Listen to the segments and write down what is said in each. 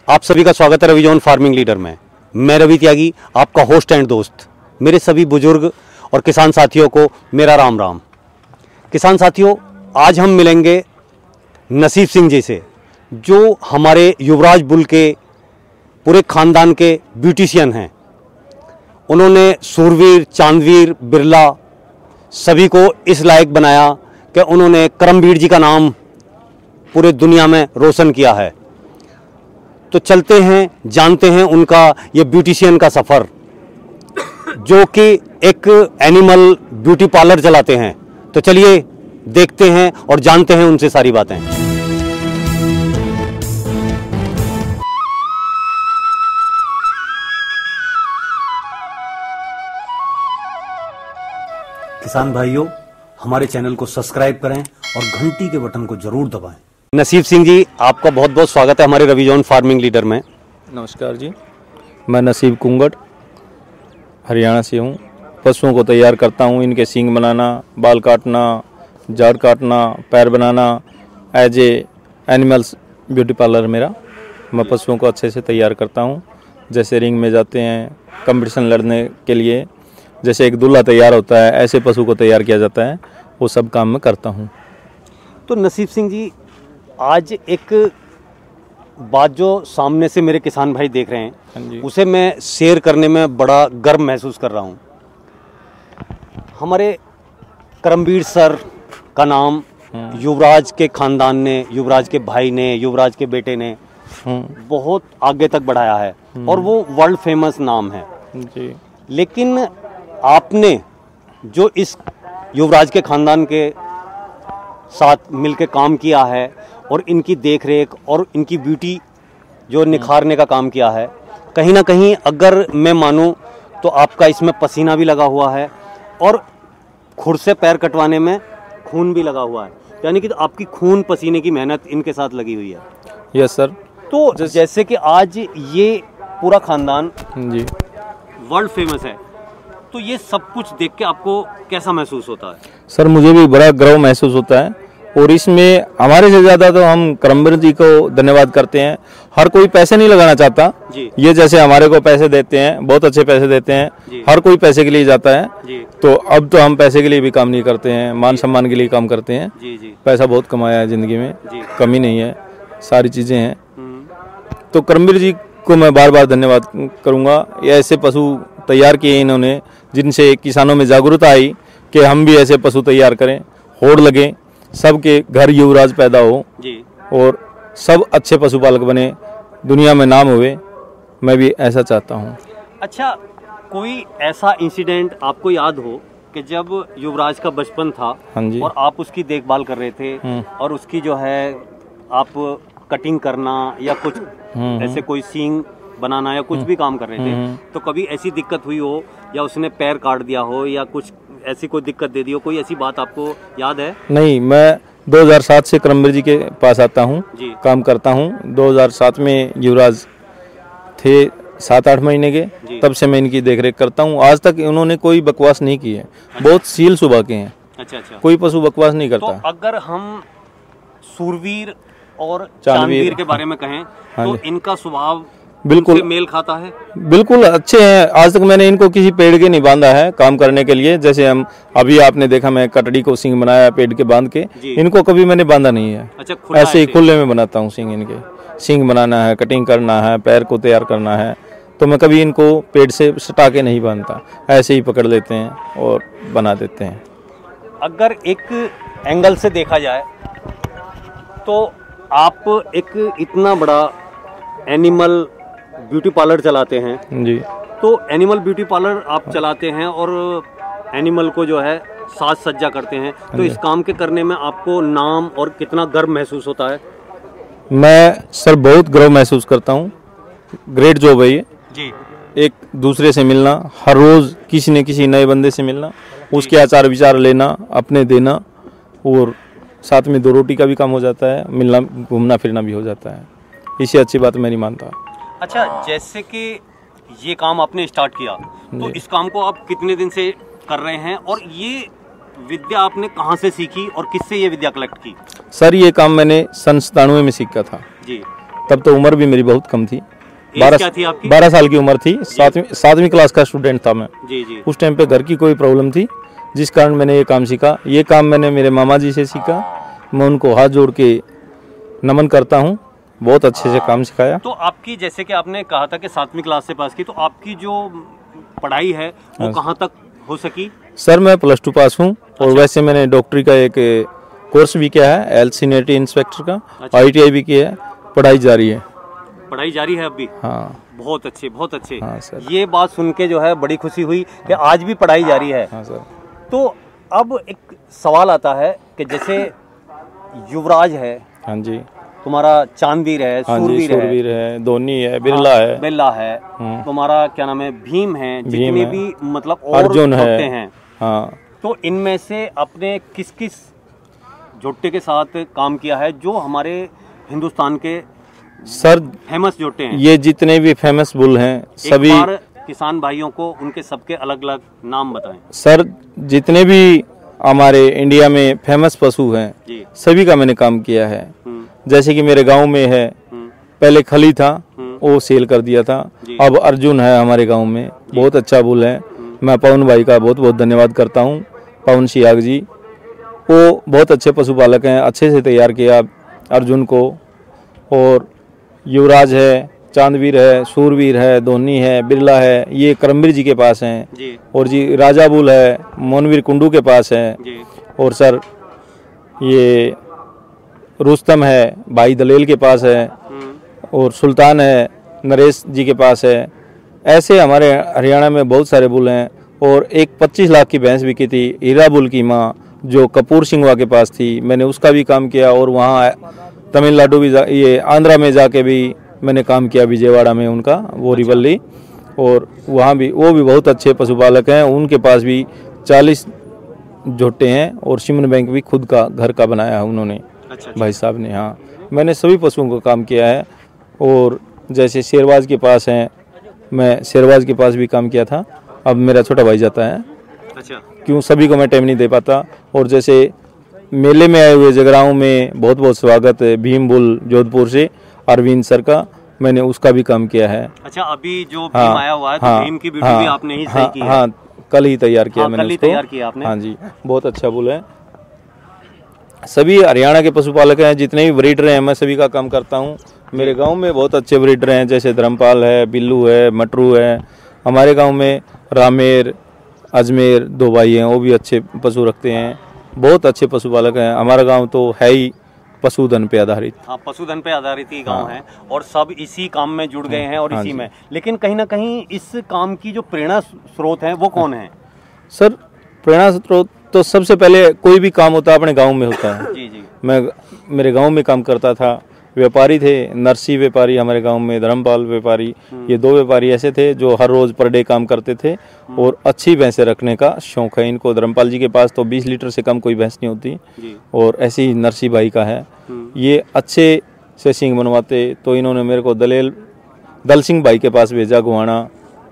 आप सभी का स्वागत है रविजॉन फार्मिंग लीडर में। मैं रवि त्यागी, आपका होस्ट एंड दोस्त। मेरे सभी बुजुर्ग और किसान साथियों को मेरा राम राम। किसान साथियों, आज हम मिलेंगे नसीब सिंह जी से, जो हमारे युवराज बुल के पूरे खानदान के ब्यूटिशियन हैं। उन्होंने सूरवीर, चांदवीर, बिरला सभी को इस लायक बनाया कि उन्होंने करमवीर जी का नाम पूरे दुनिया में रोशन किया है। तो चलते हैं, जानते हैं उनका ये ब्यूटिशियन का सफ़र, जो कि एक एनिमल ब्यूटी पार्लर चलाते हैं। तो चलिए देखते हैं और जानते हैं उनसे सारी बातें। किसान भाइयों, हमारे चैनल को सब्सक्राइब करें और घंटी के बटन को जरूर दबाएं। नसीब सिंह जी, आपका बहुत बहुत स्वागत है हमारे रविजॉन फार्मिंग लीडर में। नमस्कार जी, मैं नसीब कुंगड़ हरियाणा से हूँ। पशुओं को तैयार करता हूँ, इनके सींग बनाना, बाल काटना, जाड़ काटना, पैर बनाना। As a animals beauty parlour मेरा। मैं पशुओं को अच्छे से तैयार करता हूँ। जैसे रिंग में जाते हैं कंपटीशन लड़ने के लिए, जैसे एक दूल्हा तैयार होता है, ऐसे पशु को तैयार किया जाता है। वो सब काम मैं करता हूँ। तो नसीब सिंह जी, आज एक बात जो सामने से मेरे किसान भाई देख रहे हैं, उसे मैं शेयर करने में बड़ा गर्व महसूस कर रहा हूँ। हमारे करमवीर सर का नाम युवराज के खानदान ने, युवराज के भाई ने, युवराज के बेटे ने बहुत आगे तक बढ़ाया है और वो वर्ल्ड फेमस नाम है जी। लेकिन आपने जो इस युवराज के खानदान के साथ मिलकर काम किया है और इनकी देखरेख और इनकी ब्यूटी जो निखारने का काम किया है, कहीं ना कहीं अगर मैं मानूं तो आपका इसमें पसीना भी लगा हुआ है और खुर से पैर कटवाने में खून भी लगा हुआ है। यानी कि तो आपकी खून पसीने की मेहनत इनके साथ लगी हुई है। Yes sir. तो जैसे कि आज ये पूरा खानदान जी वर्ल्ड फेमस है, तो ये सब कुछ देख के आपको कैसा महसूस होता है? सर, मुझे भी बड़ा गर्व महसूस होता है और इसमें हमारे से ज़्यादा तो हम करमवीर जी को धन्यवाद करते हैं। हर कोई पैसे नहीं लगाना चाहता जी। ये जैसे हमारे को पैसे देते हैं, बहुत अच्छे पैसे देते हैं, हर कोई पैसे के लिए जाता है जी। तो अब तो हम पैसे के लिए भी काम नहीं करते हैं, मान सम्मान के लिए काम करते हैं जी। पैसा बहुत कमाया है ज़िंदगी में, कमी नहीं है, सारी चीज़ें हैं। तो करमवीर जी को मैं बार बार धन्यवाद करूँगा। ये ऐसे पशु तैयार किए इन्होंने, जिनसे किसानों में जागरूकता आई कि हम भी ऐसे पशु तैयार करें, होड़ लगे, सबके घर युवराज पैदा हो जी। और सब अच्छे पशुपालक बने, दुनिया में नाम हुए। मैं भी ऐसा चाहता हूँ। अच्छा, कोई ऐसा इंसिडेंट आपको याद हो कि जब युवराज का बचपन था और आप उसकी देखभाल कर रहे थे और उसकी जो है आप कटिंग करना या कुछ ऐसे कोई सींग बनाना या कुछ भी काम कर रहे थे, तो कभी ऐसी दिक्कत हुई हो या उसने पैर काट दिया हो या कुछ ऐसी कोई दिक्कत दे दी हो? कोई ऐसी बात आपको याद है? नहीं, मैं 2007 से करमवीर जी के पास आता हूँ, काम करता हूँ। 2007 में युवराज थे 7-8 महीने के, तब से मैं इनकी देखरेख करता हूँ। आज तक उन्होंने कोई बकवास नहीं की है। बहुत सील सुबह के हैं। अच्छा। कोई पशु बकवास नहीं करता। तो अगर हम सूरवीर और चांदवीर के बारे में कहें तो इनका स्वभाव बिल्कुल मेल खाता है? बिल्कुल अच्छे हैं। आज तक मैंने इनको किसी पेड़ के नहीं बांधा है काम करने के लिए। जैसे हम अभी आपने देखा, मैं कटड़ी को सींग बनाया पेड़ के बांध के, इनको कभी मैंने बांधा नहीं है। अच्छा, ऐसे ही खुले में बनाता हूँ सींग। इनके सींग बनाना है, कटिंग करना है, पैर को तैयार करना है, तो मैं कभी इनको पेड़ से सटा के नहीं बांधता, ऐसे ही पकड़ लेते हैं और बना देते हैं। अगर एक एंगल से देखा जाए तो आप एक इतना बड़ा एनिमल ब्यूटी पार्लर चलाते हैं जी। तो एनिमल ब्यूटी पार्लर आप चलाते हैं और एनिमल को जो है साज सज्जा करते हैं, तो इस काम के करने में आपको नाम और कितना गर्व महसूस होता है? मैं सर बहुत गर्व महसूस करता हूँ। ग्रेट जॉब है ये जी। एक दूसरे से मिलना, हर रोज किसी न किसी नए बंदे से मिलना, उसके आचार विचार लेना, अपने देना, और साथ में 2 रोटी का भी काम हो जाता है, मिलना घूमना फिरना भी हो जाता है। इससे अच्छी बात मैं नहीं मानता। अच्छा, जैसे कि ये काम आपने स्टार्ट किया, तो इस काम को आप कितने दिन से कर रहे हैं और ये विद्या आपने कहाँ से सीखी और किससे ये विद्या कलेक्ट की? सर, ये काम मैंने सन 97 में सीखा था जी। तब तो उम्र भी मेरी बहुत कम थी। क्या थी आपकी? 12 साल की उम्र थी। 7वीं क्लास का स्टूडेंट था मैं। जी जी। उस टाइम पे घर की कोई प्रॉब्लम थी, जिस कारण मैंने ये काम सीखा। ये काम मैंने मेरे मामा जी से सीखा। मैं उनको हाथ जोड़ के नमन करता हूँ, बहुत अच्छे से काम सिखाया। तो आपकी, जैसे कि आपने कहा था कि 7वीं क्लास से पास की, तो आपकी जो पढ़ाई है वो कहाँ तक हो सकी? सर मैं +2 पास हूँ। और वैसे मैंने डॉक्टरी का एक कोर्स भी किया है, LC इंस्पेक्टर का। ITI भी किया है। पढ़ाई जारी है। पढ़ाई जारी है अभी? हाँ। बहुत अच्छे, बहुत अच्छे। हाँ सर। ये बात सुन के जो है बड़ी खुशी हुई कि आज भी पढ़ाई जारी है। हाँ सर। तो अब एक सवाल आता है कि जैसे युवराज है, हाँ जी, तुम्हारा चांदवीर है, हाँ जी, सूरवीर है, धोनी है, बिरला है, बिरला है, तुम्हारा क्या नाम है, भीम है, जितने भी मतलब और अर्जुन झोट्टे है। हैं। हाँ। तो इनमें से अपने किस किस झोट्टे के साथ काम किया है जो हमारे हिंदुस्तान के सर फेमस झोट्टे हैं? ये जितने भी फेमस बुल हैं सभी, एक बार किसान भाइयों को उनके सबके अलग अलग नाम बताएं। सर जितने भी हमारे इंडिया में फेमस पशु हैं सभी का मैंने काम किया है। जैसे कि मेरे गांव में है, पहले खली था, वो सेल कर दिया था। अब अर्जुन है हमारे गांव में, बहुत अच्छा बुल है। मैं पवन भाई का बहुत बहुत धन्यवाद करता हूँ, पवन सियाग जी। वो बहुत अच्छे पशुपालक हैं, अच्छे से तैयार किया अर्जुन को। और युवराज है, चांदवीर है, सूरवीर है, धोनी है, बिरला है, ये करमवीर जी के पास हैं जी। और जी राजा बुल है, मोनवीर कुंडू के पास है जी। और सर ये रुस्तम है, भाई दलेल के पास है। और सुल्तान है, नरेश जी के पास है। ऐसे हमारे हरियाणा में बहुत सारे बुल हैं। और एक 25 लाख की भैंस बिकी थी हीरा बुल की माँ, जो कपूर सिंघवा के पास थी। मैंने उसका भी काम किया। और वहाँ तमिलनाडु भी ये आंध्रा में जाके भी मैंने काम किया, विजयवाड़ा में उनका वो रिवल्ली। और वहाँ भी वो भी बहुत अच्छे पशुपालक हैं। उनके पास भी 40 झोट्टे हैं। और सिमन बैंक भी खुद का घर का बनाया है उन्होंने। अच्छा। भाई साहब ने। हाँ, मैंने सभी पशुओं का काम किया है। और जैसे शेरवाज के पास हैं, मैं शेरवाज के पास भी काम किया था। अब मेरा छोटा भाई जाता है। अच्छा। क्यों सभी को मैं टाइम नहीं दे पाता। और जैसे मेले में आए हुए जगराओं में बहुत बहुत स्वागत है भीम बुल जोधपुर से अरविंद सर का, मैंने उसका भी काम किया है। अच्छा, अभी जो भीम आया हुआ है तो भीम की वीडियो भी आपने ही सही की है? हाँ, कल ही तैयार किया मैंने उसको। तैयार किया आपने? हाँ जी, बहुत अच्छा बुल है। सभी हरियाणा के पशुपालक हैं, जितने भी ब्रीडर हैं मैं सभी का काम करता हूँ। मेरे गांव में बहुत अच्छे ब्रीडर हैं, जैसे धर्मपाल है, बिल्लू है, मटरू है। हमारे गांव में रामेर, अजमेर 2 भाई हैं, वो भी अच्छे पशु रखते हैं। बहुत अच्छे पशुपालक हैं। हमारा गांव तो है ही पशुधन पे आधारित। हाँ, पशुधन पे आधारित ही गांव है। और सब इसी काम में जुड़ गए हैं और इसी में। लेकिन कहीं ना कहीं इस काम की जो प्रेरणा स्रोत है वो कौन है? सर प्रेरणा स्रोत तो सबसे पहले कोई भी काम होता है अपने गांव में होता है। जी जी। मैं मेरे गांव में काम करता था। व्यापारी थे, नरसी व्यापारी हमारे गांव में, धर्मपाल व्यापारी, ये 2 व्यापारी ऐसे थे जो हर रोज पर डे काम करते थे। और अच्छी भैंसें रखने का शौक है इनको। धर्मपाल जी के पास तो 20 लीटर से कम कोई भैंस नहीं होती। और ऐसे ही नरसी भाई का है, ये अच्छे से सींग बनवाते। तो इन्होंने मेरे को दल सिंह भाई के पास भेजा, गुहाना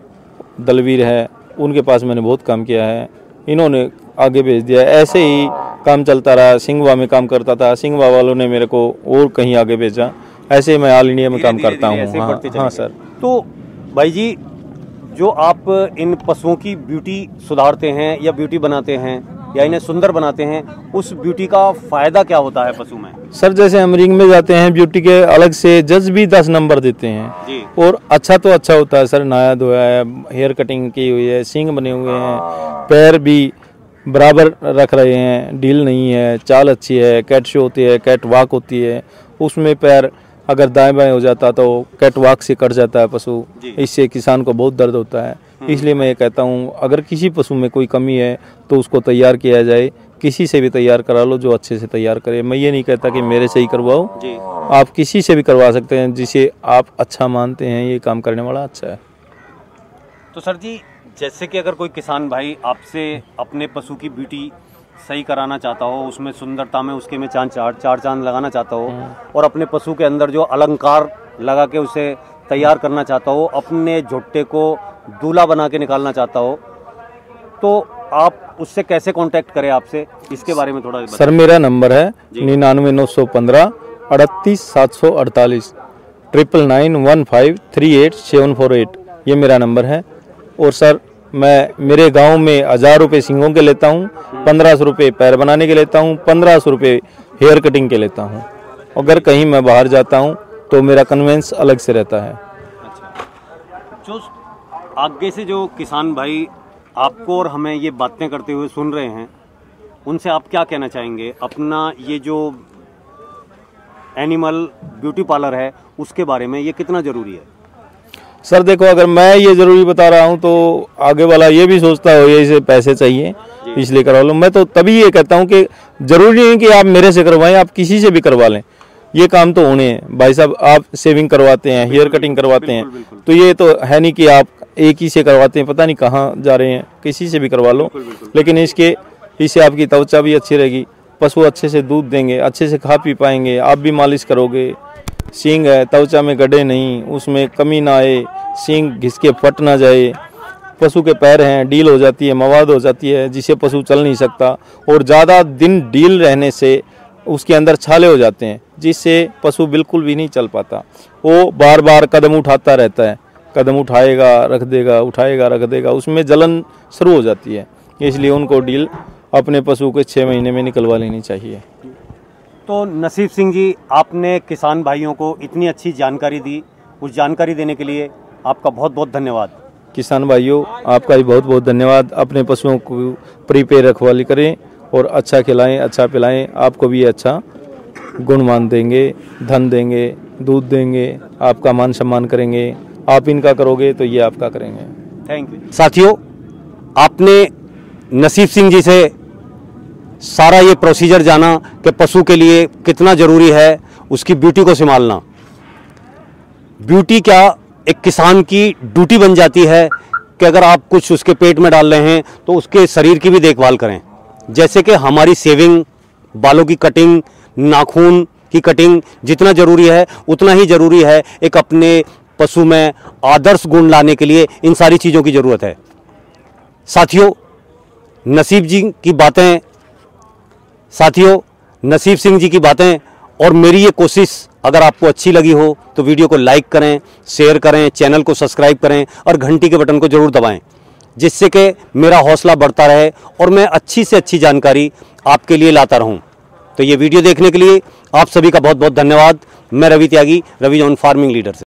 दलवीर है, उनके पास मैंने बहुत काम किया है। इन्होंने आगे भेज दिया। ऐसे ही काम चलता रहा। सिंघवा में काम करता था, सिंघवा वालों ने मेरे को और कहीं आगे भेजा। ऐसे ही मैं ऑल इंडिया में काम करता हूँ। हाँ सर। तो भाई जी, जो आप इन पशुओं की ब्यूटी सुधारते हैं या ब्यूटी बनाते हैं या इन्हें सुंदर बनाते हैं, उस ब्यूटी का फायदा क्या होता है पशु में? सर जैसे हम रिंग में जाते हैं, ब्यूटी के अलग से जज भी 10 नंबर देते हैं जी। और अच्छा तो अच्छा होता है सर, नहाया धोया है, हेयर कटिंग की हुई है, सींग बने हुए हैं, पैर भी बराबर रख रहे हैं, ढील नहीं है, चाल अच्छी है, कैट शो होती है, कैट वॉक होती है। उसमें पैर अगर दाएं बाएं हो जाता तो कैट वॉक से कट जाता है पशु, इससे किसान को बहुत दर्द होता है। इसलिए मैं ये कहता हूँ अगर किसी पशु में कोई कमी है तो उसको तैयार किया जाए, किसी से भी तैयार करा लो जो अच्छे से तैयार करे। मैं ये नहीं कहता कि मेरे से ही करवाओ, आप किसी से भी करवा सकते हैं जिसे आप अच्छा मानते हैं ये काम करने वाला अच्छा है। तो सर जी, जैसे कि अगर कोई किसान भाई आपसे अपने पशु की ब्यूटी सही कराना चाहता हो, उसमें सुंदरता में उसके में चार चांद लगाना चाहता हो और अपने पशु के अंदर जो अलंकार लगा के उसे तैयार करना चाहता हो, अपने झोट्टे को दूल्हा बना के निकालना चाहता हो, तो आप उससे कैसे कांटेक्ट करें आपसे, इसके बारे में थोड़ा बताएं। सर मेरा नंबर है 99 915 38 748। 9991538748 ये मेरा नंबर है। और सर मैं मेरे गांव में 1000 रुपये सींगों के लेता हूँ, 1500 रुपये पैर बनाने के लेता हूँ, 1500 रुपये हेयर कटिंग के लेता हूँ। अगर कहीं मैं बाहर जाता हूँ तो मेरा कन्वेंस अलग से रहता है। जो आगे से जो किसान भाई आपको और हमें ये बातें करते हुए सुन रहे हैं, उनसे आप क्या कहना चाहेंगे? अपना ये जो एनिमल ब्यूटी पार्लर है उसके बारे में ये कितना ज़रूरी है? सर देखो, अगर मैं ये ज़रूरी बता रहा हूँ तो आगे वाला ये भी सोचता हो ये इसे पैसे चाहिए इसलिए करवा लो। मैं तो तभी ये कहता हूँ कि ज़रूरी नहीं कि आप मेरे से करवाएं, आप किसी से भी करवा लें, ये काम तो होने हैं। भाई साहब आप सेविंग करवाते हैं, हेयर कटिंग करवाते हैं, तो ये तो है नहीं कि आप एक ही से करवाते हैं, पता नहीं कहाँ जा रहे हैं, किसी से भी करवा लो। लेकिन इससे आपकी त्वचा भी अच्छी रहेगी, पशु अच्छे से दूध देंगे, अच्छे से खा पी पाएंगे, आप भी मालिश करोगे। सींग है, त्वचा में गड्ढे नहीं, उसमें कमी ना आए, सींग घिस के फट ना जाए। पशु के पैर हैं, डील हो जाती है, मवाद हो जाती है, जिससे पशु चल नहीं सकता। और ज़्यादा दिन डील रहने से उसके अंदर छाले हो जाते हैं, जिससे पशु बिल्कुल भी नहीं चल पाता। वो बार बार कदम उठाता रहता है, कदम उठाएगा रख देगा, उठाएगा रख देगा, उसमें जलन शुरू हो जाती है। इसलिए उनको डील अपने पशु के 6 महीने में निकलवा लेनी चाहिए। तो नसीब सिंह जी, आपने किसान भाइयों को इतनी अच्छी जानकारी दी, उस जानकारी देने के लिए आपका बहुत बहुत धन्यवाद। किसान भाइयों आपका भी बहुत बहुत धन्यवाद। अपने पशुओं को प्रीपेयर रखवाली करें और अच्छा खिलाएं, अच्छा पिलाएं, आपको भी अच्छा गुणमान देंगे, धन देंगे, दूध देंगे, आपका मान सम्मान करेंगे। आप इनका करोगे तो ये आपका करेंगे। Thank you. साथियों, आपने नसीब सिंह जी से सारा ये प्रोसीजर जाना कि पशु के लिए कितना ज़रूरी है उसकी ब्यूटी को संभालना। ब्यूटी क्या एक किसान की ड्यूटी बन जाती है कि अगर आप कुछ उसके पेट में डाल रहे हैं तो उसके शरीर की भी देखभाल करें। जैसे कि हमारी सेविंग, बालों की कटिंग, नाखून की कटिंग जितना ज़रूरी है उतना ही ज़रूरी है एक अपने पशु में आदर्श गुण लाने के लिए इन सारी चीज़ों की ज़रूरत है। साथियों, नसीब सिंह जी की बातें और मेरी ये कोशिश अगर आपको अच्छी लगी हो तो वीडियो को लाइक करें, शेयर करें, चैनल को सब्सक्राइब करें और घंटी के बटन को जरूर दबाएं, जिससे कि मेरा हौसला बढ़ता रहे और मैं अच्छी से अच्छी जानकारी आपके लिए लाता रहूं। तो ये वीडियो देखने के लिए आप सभी का बहुत बहुत धन्यवाद। मैं Ravi Tyagi, Ravi on farming leader से।